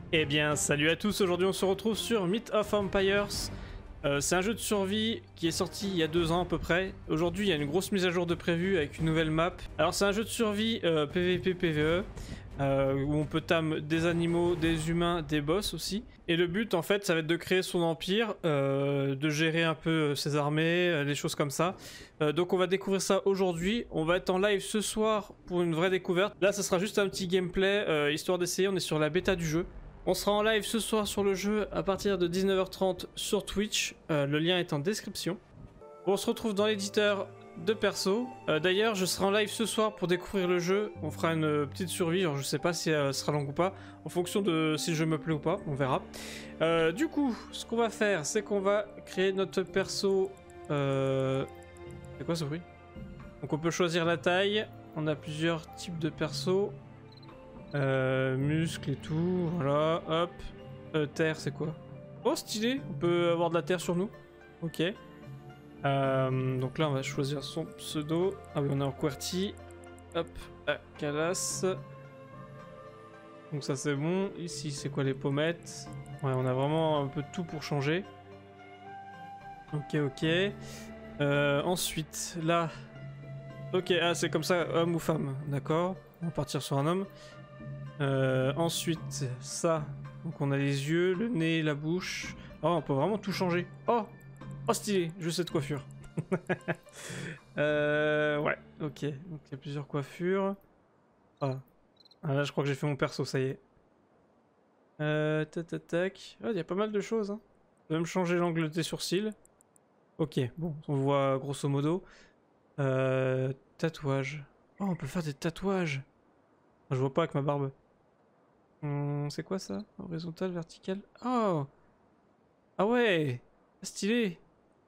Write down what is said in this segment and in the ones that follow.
Eh bien, salut à tous, aujourd'hui on se retrouve sur Myth of Empires. C'est un jeu de survie qui est sorti il y a 2 ans à peu près. Aujourd'hui il y a une grosse mise à jour de prévu avec une nouvelle map. Alors c'est un jeu de survie PvP PvE où on peut tam des animaux, des humains, des boss aussi. Et le but en fait ça va être de créer son empire, de gérer un peu ses armées, des choses comme ça. Donc on va découvrir ça aujourd'hui. On va être en live ce soir pour une vraie découverte. Là ça sera juste un petit gameplay histoire d'essayer, on est sur la bêta du jeu. On sera en live ce soir sur le jeu à partir de 19h30 sur Twitch, le lien est en description. On se retrouve dans l'éditeur de perso. D'ailleurs je serai en live ce soir pour découvrir le jeu, on fera une petite survie, genre je sais pas si elle sera longue ou pas, en fonction de si le jeu me plaît ou pas, on verra. Du coup, ce qu'on va faire, c'est qu'on va créer notre perso... C'est quoi ce bruit? Donc on peut choisir la taille, on a plusieurs types de persos. Muscles et tout, voilà, hop. Terre, c'est quoi? Oh, stylé, on peut avoir de la terre sur nous. Ok. Donc là, on va choisir son pseudo. Ah oui, on est en QWERTY. Hop, Calas. Donc ça, c'est bon. Ici, c'est quoi les pommettes? Ouais, on a vraiment un peu de tout pour changer. Ok, ok. Ensuite, là... Ok, ah, c'est comme ça, homme ou femme, d'accord. On va partir sur un homme. Ensuite, ça. Donc on a les yeux, le nez, la bouche. Oh, on peut vraiment tout changer. Oh, oh stylé, je veux cette coiffure. Ouais, ok. Donc il y a plusieurs coiffures. Ah. Ah, là, je crois que j'ai fait mon perso, ça y est. Tac, tac, tac. Ah, il y a pas mal de choses. Hein. On peut même changer l'angle des sourcils. Ok, bon, on voit grosso modo. Tatouage. Oh, on peut faire des tatouages. Je vois pas avec ma barbe. C'est quoi ça? Horizontal, vertical. Oh! Ah ouais! Stylé!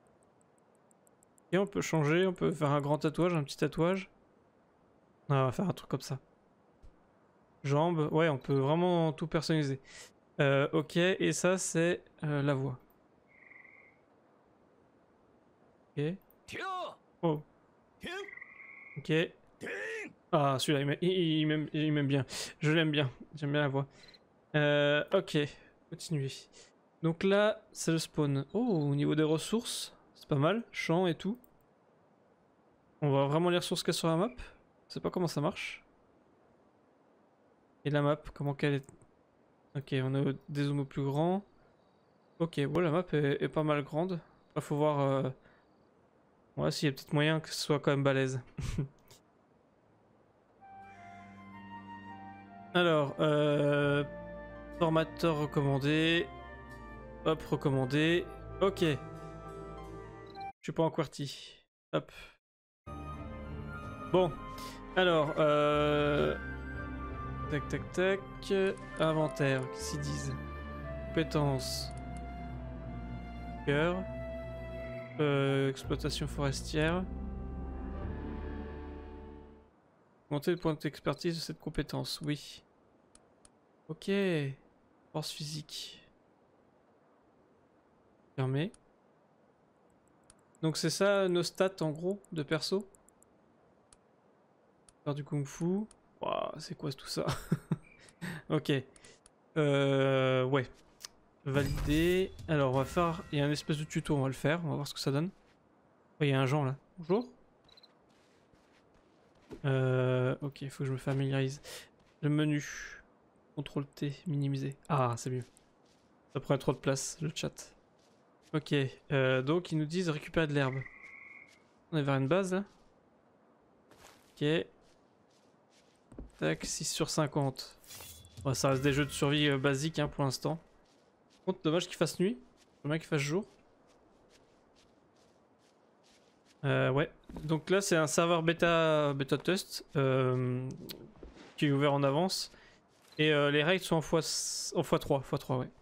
Et on peut changer, on peut faire un grand tatouage, un petit tatouage. Ah, on va faire un truc comme ça. Jambes, ouais, on peut vraiment tout personnaliser. Ok, et ça c'est la voix. Ok. Oh. Ok. Ah, celui-là, il m'aime bien. Je l'aime bien. J'aime bien la voix. Ok. Continuer. Donc là, c'est le spawn. Oh, au niveau des ressources, c'est pas mal. Champ et tout. On va vraiment les ressources qu'il y a sur la map. Je sais pas comment ça marche. Et la map, comment qu'elle est... Ok, on a des zooms plus grands. Ok, bon la map est pas mal grande. Il faut voir... Ouais, s'il y a peut-être moyen que ce soit quand même balèze. Alors, formateur recommandé. Hop, recommandé. Ok. Je suis pas en QWERTY. Hop. Bon. Alors, tac, tac, tac. Inventaire, qu'est-ce qu'ils disent? Compétences. Cœur. Exploitation forestière. Augmenter le point d'expertise de cette compétence, oui. Ok. Force physique. Fermé. Donc c'est ça nos stats en gros de perso. Faire du kung fu. Waouh, c'est quoi tout ça? Ok. Ouais. Valider. Alors on va faire... Il y a un espèce de tuto, on va le faire. On va voir ce que ça donne. Oh, il y a un Jean là. Bonjour. Ok, il faut que je me familiarise. Le menu. CTRL T, minimiser. Ah, c'est mieux. Ça prend trop de place, le chat. Ok, donc ils nous disent récupérer de l'herbe. On est vers une base là. Ok. Tac, 6 sur 50. Ouais, ça reste des jeux de survie basiques hein, pour l'instant. Par contre, dommage qu'il fasse nuit. Dommage qu'il fasse jour. Ouais. Donc là, c'est un serveur bêta test qui est ouvert en avance. Et les raids sont en x3. x3, ouais.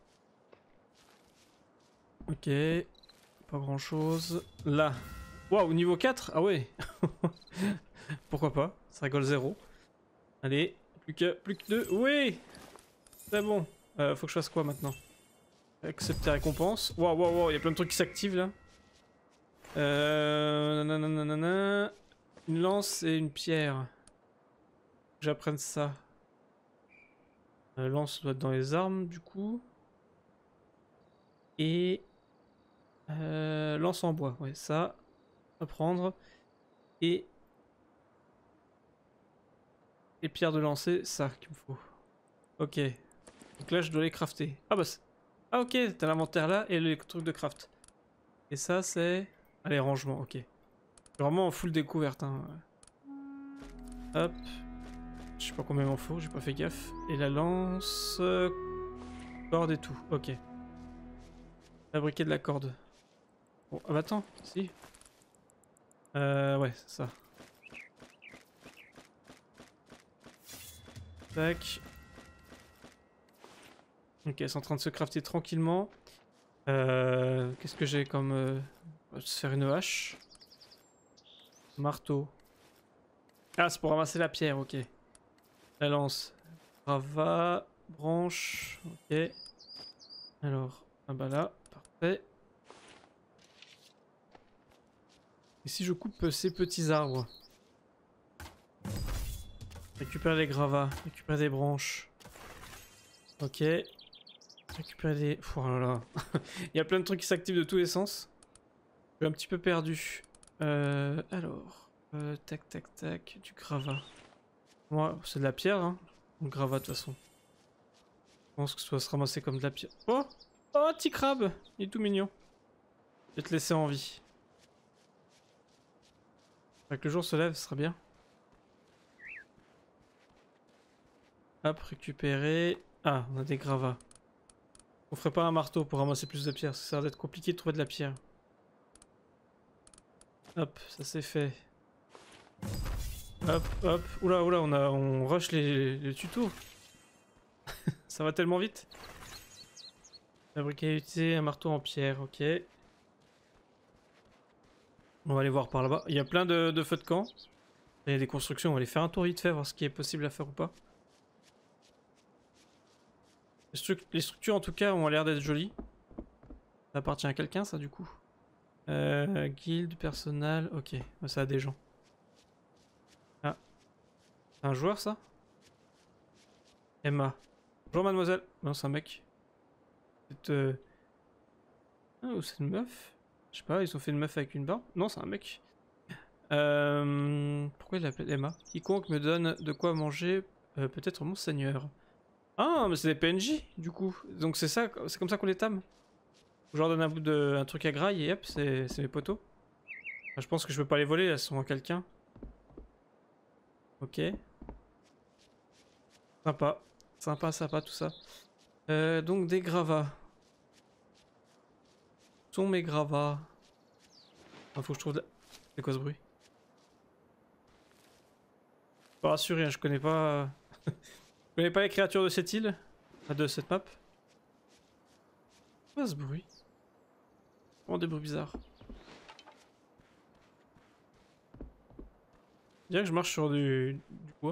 Ok. Pas grand chose. Là. Waouh, niveau 4? Ah ouais. Pourquoi pas? Ça rigole 0. Allez, plus que 2. Oui! C'est bon. Faut que je fasse quoi maintenant? Accepter récompense. Waouh, waouh, waouh, il y a plein de trucs qui s'activent là. Nanana. Une lance et une pierre. J'apprenne ça. Lance doit être dans les armes du coup. Et lance en bois, ouais, ça à prendre. Et les pierres de lancer, ça qu'il me faut. Ok. Donc là je dois les crafter. Ah bah ah ok, t'as l'inventaire là et les trucs de craft. Et ça c'est... Allez, rangement, ok. Vraiment en full découverte. Hein. Hop. Je sais pas combien il m'en faut, j'ai pas fait gaffe. Et la lance... corde et tout, ok. Fabriquer de la corde. Bon, ah bah attends, si. Ouais, c'est ça. Tac. Ok, c'est en train de se crafter tranquillement. Qu'est-ce que j'ai comme... On va se faire une hache. Marteau. Ah, c'est pour ramasser la pierre, ok. La lance. Gravat. Branche. Ok. Alors, ah bah là, parfait. Et si je coupe ces petits arbres? Récupérer les gravats, récupérer des branches. Ok. Récupérer des... Oh là là. Il y a plein de trucs qui s'activent de tous les sens. Je suis un petit peu perdu. Alors... tac tac tac, du gravat. Moi, c'est de la pierre, hein. Le gravat de toute façon. Je pense que ça doit se ramasser comme de la pierre. Oh! Oh, petit crabe! Il est tout mignon. Je vais te laisser en vie. Avec le jour se lève, ce sera bien. Hop, récupérer. Ah, on a des gravats. On ferait pas un marteau pour ramasser plus de pierres, ça a l'air d'être compliqué de trouver de la pierre. Hop, ça c'est fait. Hop, hop. Oula, oula, on rush les tutos. Ça va tellement vite. Fabriquer et utiliser un marteau en pierre, ok. On va aller voir par là-bas. Il y a plein de feux de camp. Il y a des constructions, on va aller faire un tour vite fait, voir ce qui est possible à faire ou pas. Les structures en tout cas ont l'air d'être jolies. Ça appartient à quelqu'un ça du coup. Guilde, personnel, ok. Ça a des gens. Ah. C'est un joueur ça? Emma. Bonjour mademoiselle. Non c'est un mec. C'est ah, ou c'est une meuf? Je sais pas, ils ont fait une meuf avec une barbe? Non c'est un mec. Pourquoi il l'appelle Emma? Quiconque me donne de quoi manger, peut-être monseigneur. Ah mais c'est des PNJ du coup. Donc c'est ça, c'est comme ça qu'on les tame. Je leur donne un truc à graille et hop, c'est mes poteaux. Enfin, je pense que je peux pas les voler, elles sont à quelqu'un. Ok. Sympa. Sympa, sympa tout ça. Donc des gravats. Où sont mes gravats? Ah, faut que je trouve de la... C'est quoi ce bruit? Pas rassuré, hein, je connais pas... je connais pas les créatures de cette île. De cette map. C'est quoi ce bruit? Vraiment des bruits bizarres. Je dirais que je marche sur du bois.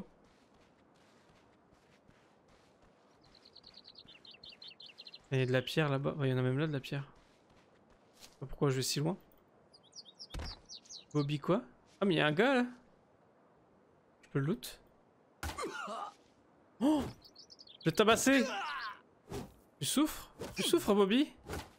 Il y a de la pierre là-bas. Ouais, il y en a même là de la pierre. Je sais pas pourquoi je vais si loin. Bobby quoi? Ah mais il y a un gars là. Je peux le loot. Oh! Je vais te tabasser! Tu souffres? Tu souffres Bobby?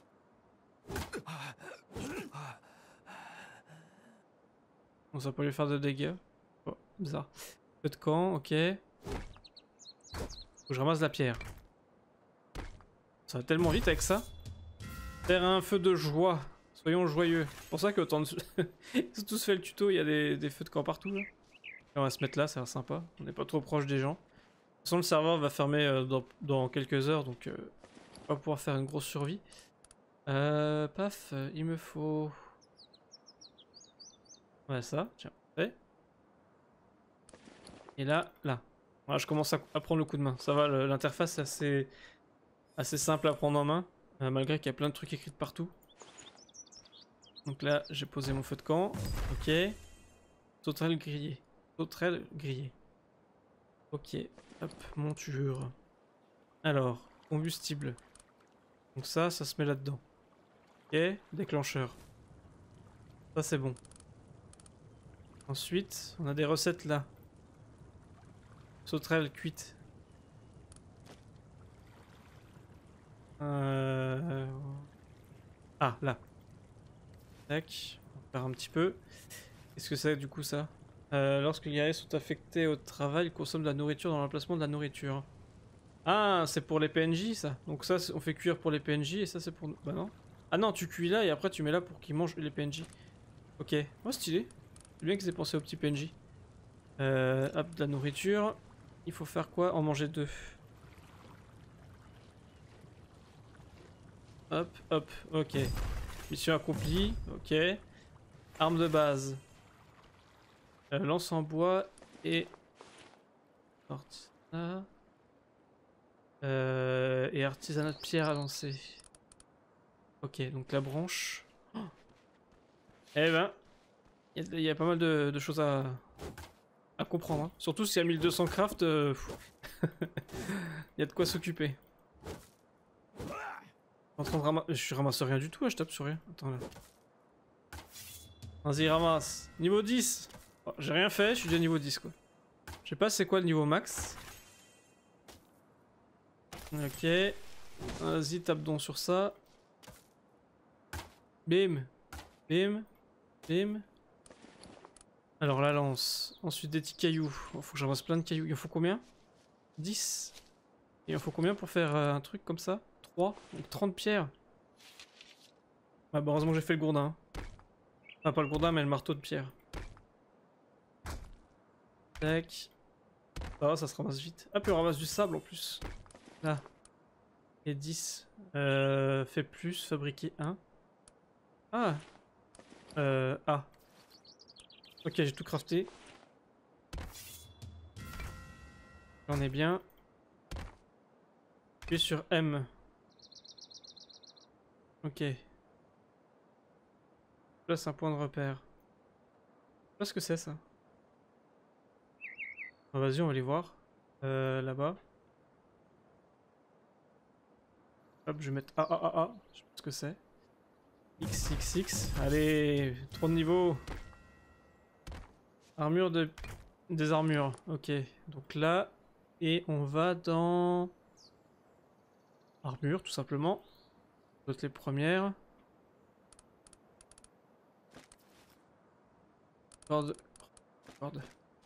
Bon ça peut lui faire de dégâts. Oh, bizarre. Feu de camp, ok. Faut que je ramasse la pierre. Ça va tellement vite avec ça. Faire un feu de joie. Soyons joyeux. C'est pour ça que autant de... Ils ont tous fait le tuto, il y a des feux de camp partout là. Et on va se mettre là, ça a l'air sympa. On n'est pas trop proche des gens. De toute façon le serveur va fermer dans quelques heures, donc on va pouvoir faire une grosse survie. Paf, il me faut... Ouais ça, tiens. Et là, là. Voilà, je commence à prendre le coup de main. Ça va, l'interface est assez simple à prendre en main. Malgré qu'il y a plein de trucs écrits partout. Donc là, j'ai posé mon feu de camp. Ok. Sauterelle grillée. Sauterelle grillée. Ok. Hop, monture. Alors, combustible. Donc ça se met là-dedans. Ok, déclencheur. Ça c'est bon. Ensuite, on a des recettes là. Sauterelle cuite. Ah, là. Tac, on va faire un petit peu. Qu'est-ce que c'est du coup ça? Lorsque les guerriers sont affectés au travail, ils consomment de la nourriture dans l'emplacement de la nourriture. Ah, c'est pour les PNJ ça. Donc ça, on fait cuire pour les PNJ et ça c'est pour nous. Bah non. Ah non, tu cuis là et après tu mets là pour qu'ils mangent les PNJ. Ok, oh stylé. C'est bien qu'ils aient pensé aux petits PNJ. Hop, de la nourriture. Il faut faire quoi? En manger 2. Hop, hop, ok. Mission accomplie, ok. Arme de base. Lance en bois et... Artisanat. Et artisanat de pierre à lancer. Ok, donc la branche. Oh. Eh ben, il y a pas mal de choses à comprendre. Hein. Surtout s'il y a 1200 craft, il y a de quoi s'occuper. En train de ramasser... Je ramasse rien du tout, hein, je tape sur rien. Attends là. Vas-y, ramasse. Niveau 10. Oh, j'ai rien fait, je suis déjà niveau 10 quoi. Je sais pas c'est quoi le niveau max. Ok. Vas-y, tape donc sur ça. Bim. Bim. Bim. Alors la lance. Ensuite des petits cailloux. Oh, faut que j'en ramasse plein de cailloux. Il en faut combien? 10. Et il en faut combien pour faire un truc comme ça? 3. Donc 30 pierres. Ah bah heureusement que j'ai fait le gourdin. Enfin pas le gourdin mais le marteau de pierre. Tac. Ah ça se ramasse vite. Ah puis on ramasse du sable en plus. Là. Et 10. Fait plus, fabriquer 1. Ah. Ah. Ok, j'ai tout crafté. J'en ai bien. Puis sur M. Ok. Là c'est un point de repère. Je sais pas ce que c'est ça. Ah, vas-y, on va aller voir. Là-bas. Hop, je vais mettre A, A, A, A. Je sais pas ce que c'est. X, X, X. Allez, trop de niveaux. Armure de... Des armures. Ok. Donc là. Et on va dans... Armure, tout simplement. D'autres les premières. Corde. Corde.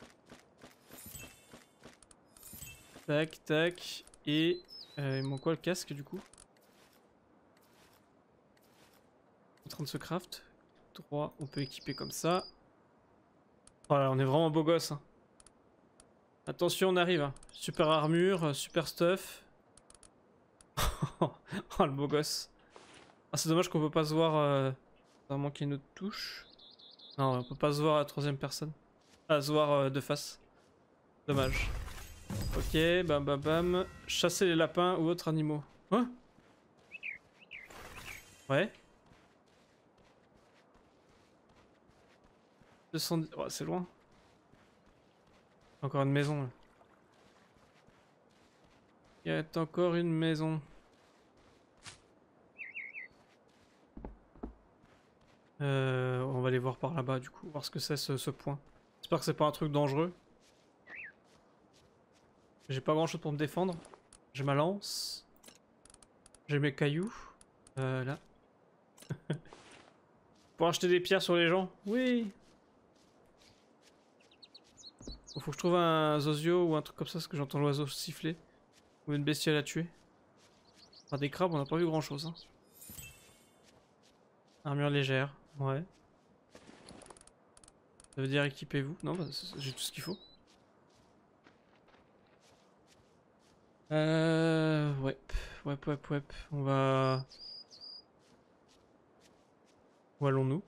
Tac, tac. Et... il manque quoi le casque du coup? En train de se craft. 3, on peut équiper comme ça. Voilà, on est vraiment beau gosse. Hein. Attention, on arrive. Hein. Super armure, super stuff. Oh, le beau gosse. Ah, c'est dommage qu'on peut pas se voir. Ça va manquer une autre touche. Non, on peut pas se voir à la troisième personne. Ah, se voir de face. Dommage. Ok, bam bam bam. Chasser les lapins ou autres animaux. Hein? Ouais. 210... Oh, c'est loin. Encore une maison. Là. Il y a encore une maison. On va aller voir par là-bas du coup, voir ce que c'est ce point. J'espère que c'est pas un truc dangereux. J'ai pas grand chose pour me défendre. J'ai ma lance. J'ai mes cailloux. Là. Pour acheter des pierres sur les gens. Oui. Faut que je trouve un zozio ou un truc comme ça parce que j'entends l'oiseau siffler. Ou une bestiole à tuer. Enfin des crabes on n'a pas vu grand chose. Hein. Armure légère. Ouais. Ça veut dire équipez-vous. Non bah, j'ai tout ce qu'il faut. Ouais. Ouais. On va... Où allons-nous?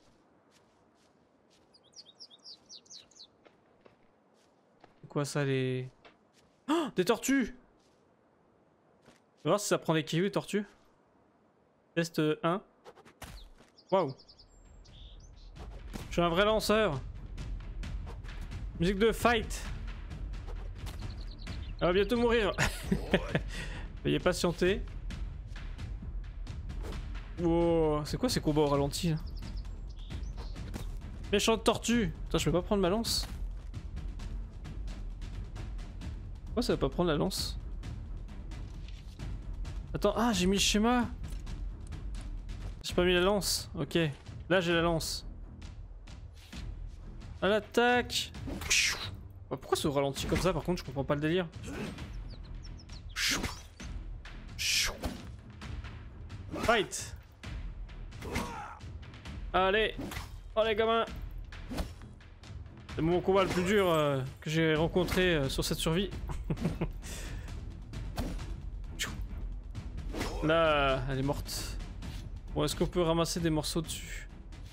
C'est quoi ça les... Oh, des tortues! On va voir si ça prend des cailloux, les tortues. Test 1. Waouh! Je suis un vrai lanceur! Musique de fight! Elle va bientôt mourir! Veuillez patienter. Wow, c'est quoi ces combats au ralenti là? Méchante tortue! Putain, je peux pas prendre ma lance? Pourquoi ça va pas prendre la lance? Attends, ah j'ai mis le schéma. J'ai pas mis la lance, ok. Là j'ai la lance. À l'attaque. Pourquoi ce ralenti comme ça par contre je comprends pas le délire. Fight. Allez. Allez gamins. C'est mon combat le plus dur que j'ai rencontré sur cette survie. Là, elle est morte. Bon, est-ce qu'on peut ramasser des morceaux dessus?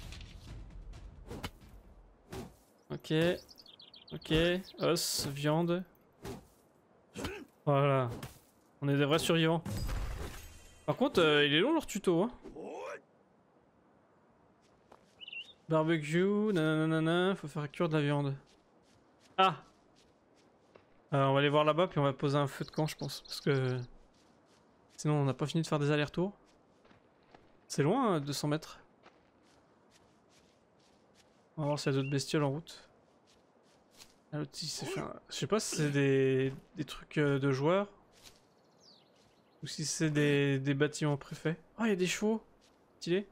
Ok. Ok. Os, viande. Voilà. On est des vrais survivants. Par contre, il est long leur tuto, hein. Barbecue, nanana, faut faire cuire de la viande. Ah! On va aller voir là-bas, puis on va poser un feu de camp, je pense. Parce que... sinon, on n'a pas fini de faire des allers-retours. C'est loin, 200 mètres. On va voir s'il y a d'autres bestioles en route. Ah, l'autre, il s'est fait un... Je sais pas si c'est des trucs de joueurs. Ou si c'est des bâtiments préfets. Oh, il y a des chevaux! Stylé.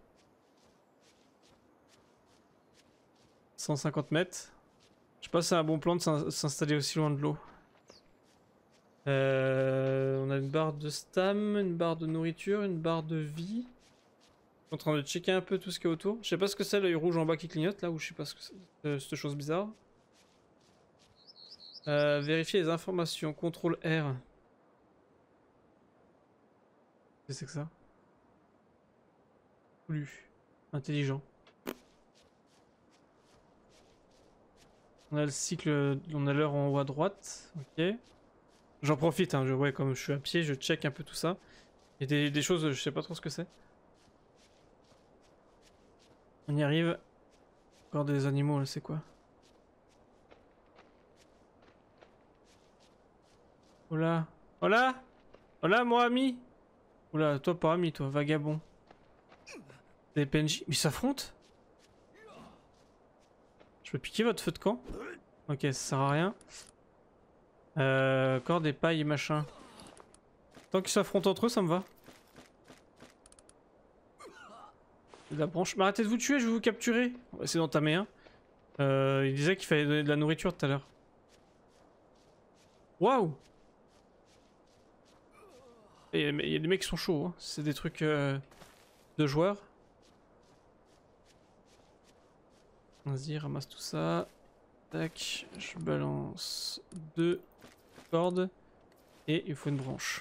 150 mètres. Je sais pas si c'est un bon plan de s'installer aussi loin de l'eau. On a une barre de stam, une barre de nourriture, une barre de vie. Je suis en train de checker un peu tout ce qu'il y a autour. Je sais pas ce que c'est l'œil rouge en bas qui clignote là, ou je sais pas ce que c'est cette chose bizarre. Vérifier les informations, contrôle R. Qu'est-ce que c'est que ça? Plus intelligent. On a le cycle, on a l'heure en haut à droite, ok. J'en profite, hein, ouais, comme je suis à pied, je check un peu tout ça. Il y a des choses, je sais pas trop ce que c'est. On y arrive. Encore des animaux, là, c'est quoi? Hola. Hola. Hola, mon ami. Oula, toi pas ami, toi, vagabond. Des PNJ. Mais ils s'affrontent? Je peux piquer votre feu de camp? Ok, ça sert à rien. Encore des pailles et machin. Tant qu'ils s'affrontent entre eux, ça me va. La branche. Mais arrêtez de vous tuer, je vais vous capturer. On va essayer d'entamer un. Il disait qu'il fallait donner de la nourriture tout à l'heure. Waouh! Il y a des mecs qui sont chauds, hein. C'est des trucs de joueurs. Vas-y, ramasse tout ça. Tac, je balance 2 cordes. Et il faut une branche.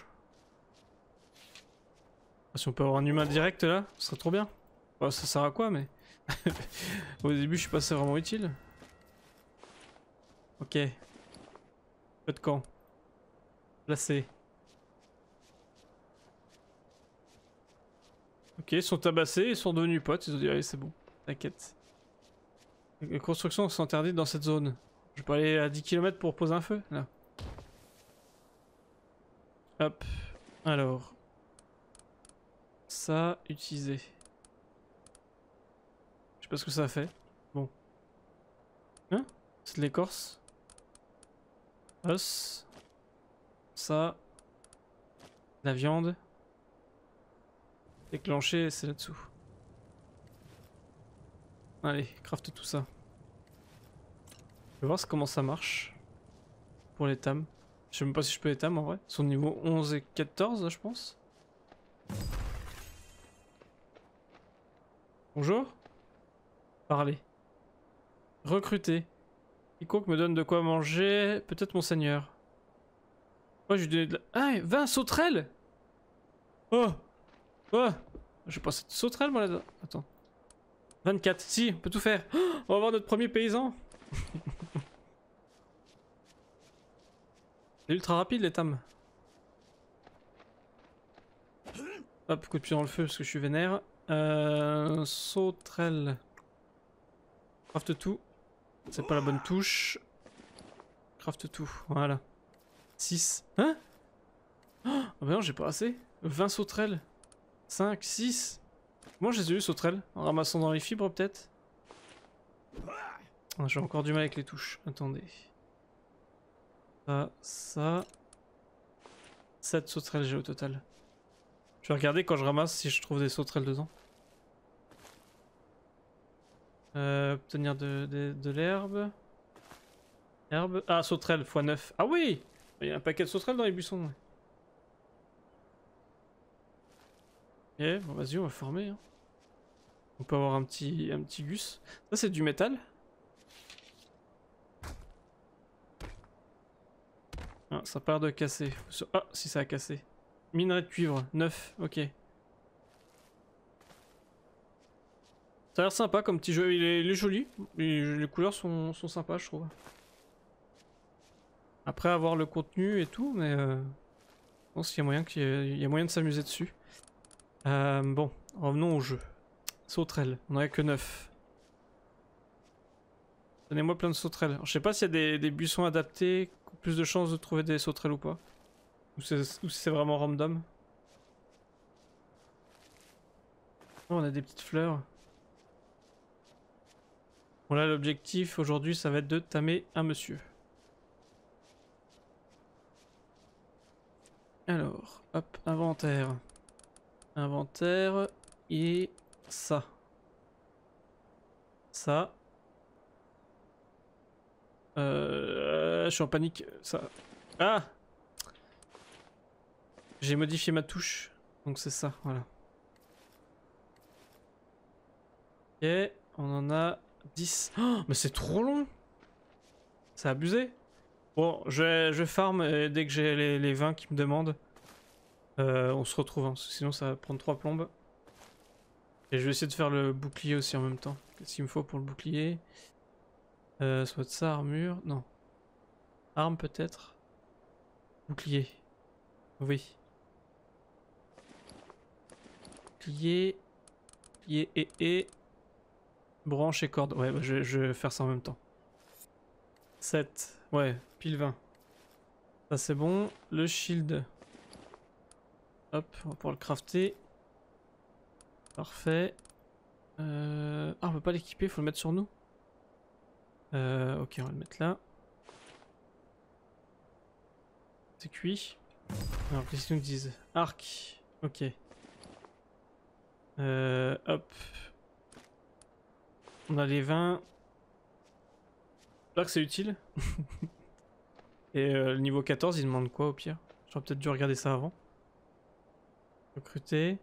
Si on peut avoir un humain direct là, ce serait trop bien. Bah, ça sert à quoi, mais... Au début, je suis pas vraiment utile. Ok. Feu de camp. Placé. Ok, ils sont tabassés, ils sont devenus potes, ils ont dit allez c'est bon, t'inquiète. Les constructions sont interdites dans cette zone. Je peux aller à 10 km pour poser un feu, là. Hop, alors. Ça, utiliser. Je sais pas ce que ça fait. Bon. Hein? C'est de l'écorce. Os. Ça. La viande. Déclencher, c'est là-dessous. Allez, craft tout ça. Je vais voir comment ça marche. Pour les tam. Je sais même pas si je peux les tam en vrai. Ils sont niveau 11 et 14, je pense. Bonjour. Parler. Recruter. Quiconque me donne de quoi manger, peut-être mon seigneur. Oh, je lui donne de la... Ah, 20 sauterelles. Oh. Oh. Je passe cette sauterelle moi là-dedans. Attends. 24. Si, on peut tout faire. Oh, on va avoir notre premier paysan. C'est ultra rapide les tam. Hop, coup de pied dans le feu parce que je suis vénère. Sauterelle. Craft tout. C'est pas la bonne touche. Craft tout, voilà. 6. Hein? Oh bah non, j'ai pas assez. 20 sauterelles. 5, 6. Moi j'ai eu sauterelles. En ramassant dans les fibres peut-être. Ah, j'ai encore du mal avec les touches. Attendez. Ça. 7 sauterelles j'ai au total. Je vais regarder quand je ramasse si je trouve des sauterelles dedans. Obtenir de l'herbe. Herbe. Ah, sauterelle x9. Ah oui! Il y a un paquet de sauterelles dans les buissons. Ouais. Ok, bon vas-y, on va farmer. Hein. On peut avoir un petit gus. Ça c'est du métal. Ah, ça part de casser. Ah, si ça a cassé. Minerai de cuivre, 9, ok. Ça a l'air sympa comme petit jeu, il est joli. Les couleurs sont sympas, je trouve. Après avoir le contenu et tout, mais je pense qu'il y a moyen moyen de s'amuser dessus. Bon, revenons au jeu. Sauterelles, on n'en a que 9. Donnez-moi plein de sauterelles. Alors, je sais pas s'il y a des buissons adaptés, qui ont plus de chances de trouver des sauterelles ou pas. Ou si c'est vraiment random. Oh, on a des petites fleurs. Bon là l'objectif aujourd'hui ça va être de tamer un monsieur. Alors, hop, inventaire. Inventaire et ça. Ça. Je suis en panique. Ça. Ah! J'ai modifié ma touche. Donc c'est ça, voilà. Ok, on en a 10. Oh, mais c'est trop long! C'est abusé. Bon, je farm et dès que j'ai les 20 qui me demandent, on se retrouve, hein, sinon ça va prendre 3 plombes. Et je vais essayer de faire le bouclier aussi en même temps. Qu'est-ce qu'il me faut pour le bouclier? Soit de ça, armure, non. Arme peut-être. Bouclier. Oui. Bouclier. Bouclier et... Branche et corde. Ouais, bah, je vais faire ça en même temps. 7. Ouais, pile 20. Ça c'est bon. Le shield. Hop, on va pouvoir le crafter. Parfait. Ah, on peut pas l'équiper, faut le mettre sur nous. Ok, on va le mettre là. C'est cuit. Alors, qu'est-ce qu'ils nous disent? Arc. Ok. Hop. On a les 20. Là que c'est utile. Et le niveau 14, il demande quoi au pire? J'aurais peut-être dû regarder ça avant. Recruter.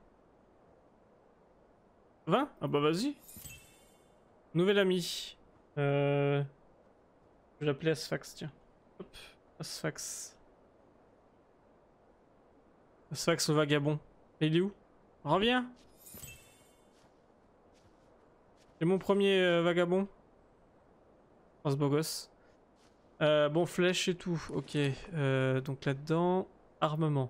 20? Ah bah vas-y. Nouvel ami. Je vais l'appeler Asphax, tiens. Hop. Asphax. Asphax le vagabond. Il est où? Reviens! C'est mon premier vagabond. Oh, ce beau gosse. Bon, flèche et tout. Ok. Donc là-dedans, armement.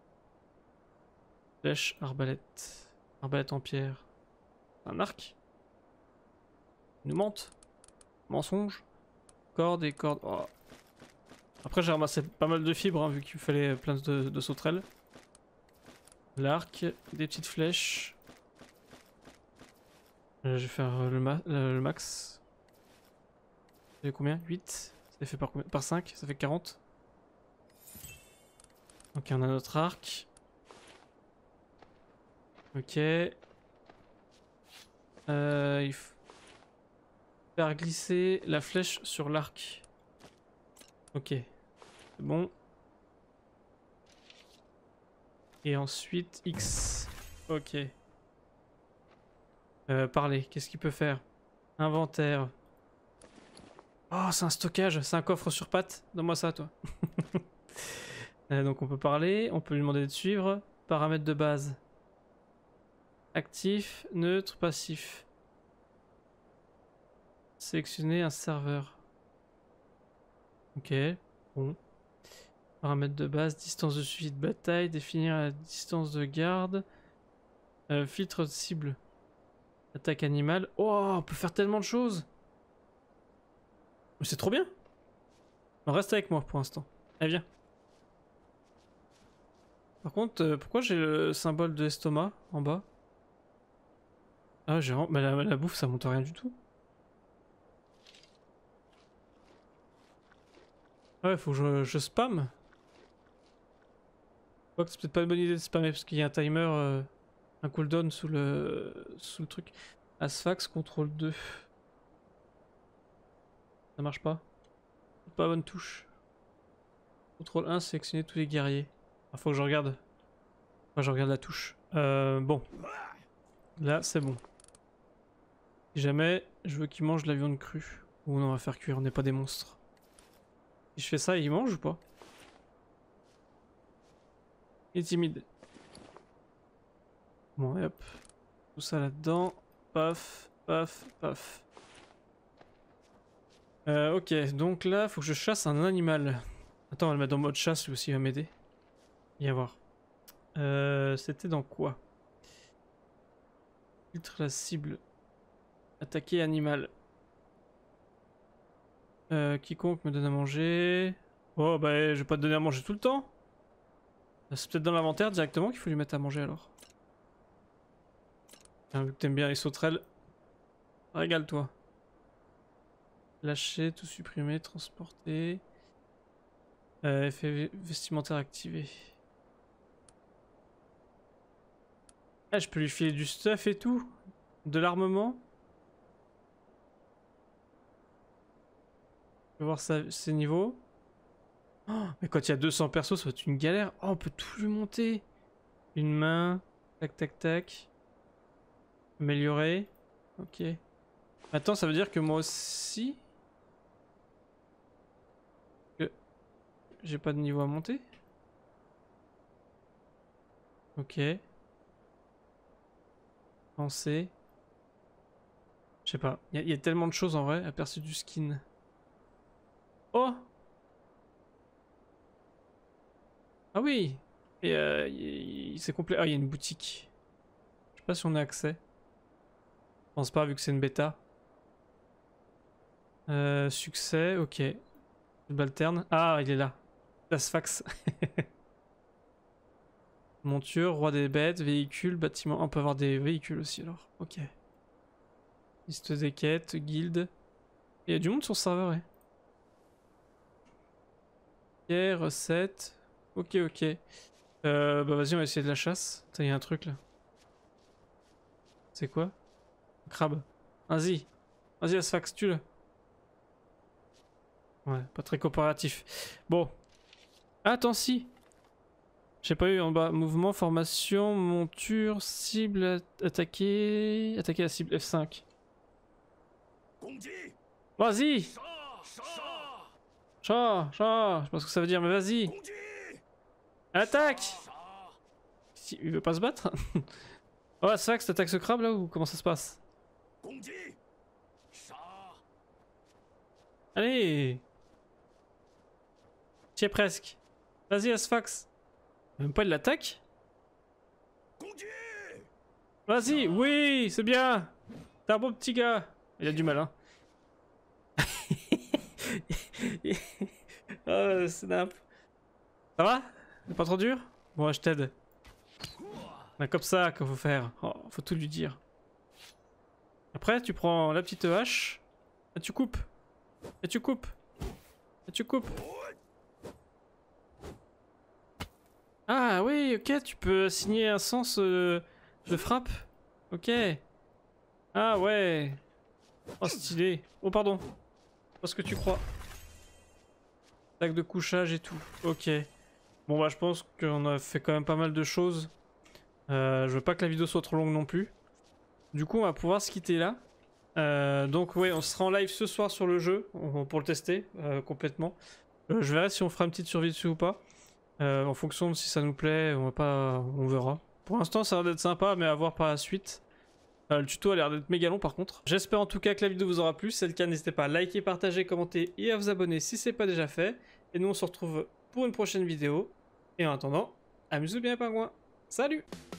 Flèche, arbalète. Arbalète en pierre. Un arc. Une menthe. Mensonge. Corde et corde. Oh. Après, j'ai ramassé pas mal de fibres, hein, vu qu'il fallait plein de sauterelles. L'arc, des petites flèches. Je vais faire le max. Ça fait combien? 8. Ça fait par combien? Par 5, ça fait 40. Ok, on a notre arc. Ok. Il faut faire glisser la flèche sur l'arc. Ok. C'est bon. Et ensuite X. Ok. Parler, qu'est-ce qu'il peut faire? Inventaire. Oh, c'est un stockage, c'est un coffre sur pattes. Donne-moi ça, toi. Donc on peut parler, on peut lui demander de suivre. Paramètres de base. Actif, neutre, passif. Sélectionner un serveur. Ok, bon. Paramètres de base, distance de suivi de bataille, définir la distance de garde. Filtre de cible. Attaque animale. Oh, on peut faire tellement de choses. C'est trop bien. On reste avec moi pour l'instant. Allez, viens. Par contre, pourquoi j'ai le symbole de l'estomac en bas? Ah, j'ai mais la bouffe, ça monte rien du tout. Ouais, faut que je spam. crois que c'est peut-être pas une bonne idée de spammer parce qu'il y a un timer, un cooldown sous le truc. Asphax, contrôle 2. Ça marche pas. Pas bonne touche. Contrôle 1, sélectionner tous les guerriers. Ah, faut que je regarde. Moi je regarde la touche. Bon. Là c'est bon. Si jamais je veux qu'il mange de la viande crue. Ou non, on va faire cuire, on n'est pas des monstres. Si je fais ça, il mange ou pas? Il est timide. Bon, et hop. Tout ça là-dedans. Paf, paf, paf. Ok, donc là, faut que je chasse un animal. Attends, on va le mettre en mode chasse, lui aussi, il va m'aider. Viens voir. C'était dans quoi? Filtre la cible. Attaquer animal. Quiconque me donne à manger. Oh, bah, je vais pas te donner à manger tout le temps. C'est peut-être dans l'inventaire directement qu'il faut lui mettre à manger alors. Vu que t'aimes bien les sauterelles, régale-toi. Lâcher, tout supprimer, transporter. Effet vestimentaire activé. Ah, je peux lui filer du stuff et tout? De l'armement? Je vais voir ses niveaux. Oh, mais quand il y a 200 persos, ça va être une galère. Oh, on peut tout lui monter. Une main. Tac, tac, tac. Améliorer. Ok. Attends, ça veut dire que moi aussi... J'ai pas de niveau à monter. Ok. Lancer. Je sais pas. Il y a tellement de choses en vrai. Aperçu du skin. Oh! Ah oui! Et c'est complet. Ah, il y a une boutique. Je sais pas si on a accès. Je pense pas vu que c'est une bêta. Succès, ok. Subalterne. Ah, il est là. Asphax. Monture, roi des bêtes, véhicule, bâtiment. On peut avoir des véhicules aussi alors. Ok. Liste des quêtes, guilde. Il y a du monde sur le serveur, ouais. Ok, recette. Ok, ok. Bah vas-y, on va essayer de la chasse. Attends, il y a un truc là. C'est quoi? Un crabe. Vas-y. Vas-y, Asphax, tue-le. Ouais, pas très coopératif. Bon. Attends, si. J'ai pas eu en bas. Mouvement, formation, monture, cible, attaquer. Attaquer la cible F5. Vas-y! Chat, chat, je sais pas ce que ça veut dire, mais vas-y! Attaque! Si, il veut pas se battre? Oh, Asphax, t'attaques ce crabe là ou comment ça se passe? Allez! T'y es presque. Vas-y, Asphax. Même pas de l'attaque? Vas-y, oui, c'est bien. T'es un bon petit gars. Il a du mal, hein. Oh, snap. Ça va? C'est pas trop dur? Bon, je t'aide. C'est comme ça qu'il faut faire. Oh, faut tout lui dire. Après, tu prends la petite hache. Et tu coupes. Et tu coupes. Et tu coupes. Ah oui, ok, tu peux assigner un sens de frappe. Ok. Ah ouais. Oh, stylé. Oh, pardon. Pas ce que tu crois. Attaque de couchage et tout. Ok. Bon, bah, je pense qu'on a fait quand même pas mal de choses. Je veux pas que la vidéo soit trop longue non plus. Du coup, on va pouvoir se quitter là. Donc, ouais, on sera en live ce soir sur le jeu pour le tester complètement. Je verrai si on fera une petite survie dessus ou pas. En fonction de si ça nous plaît, on verra. Pour l'instant, ça a l'air d'être sympa, mais à voir par la suite. Le tuto a l'air d'être méga long par contre. J'espère en tout cas que la vidéo vous aura plu. Si c'est le cas, n'hésitez pas à liker, partager, commenter et à vous abonner si c'est pas déjà fait. Et nous, on se retrouve pour une prochaine vidéo. Et en attendant, amusez-vous bien, pingouins. Salut!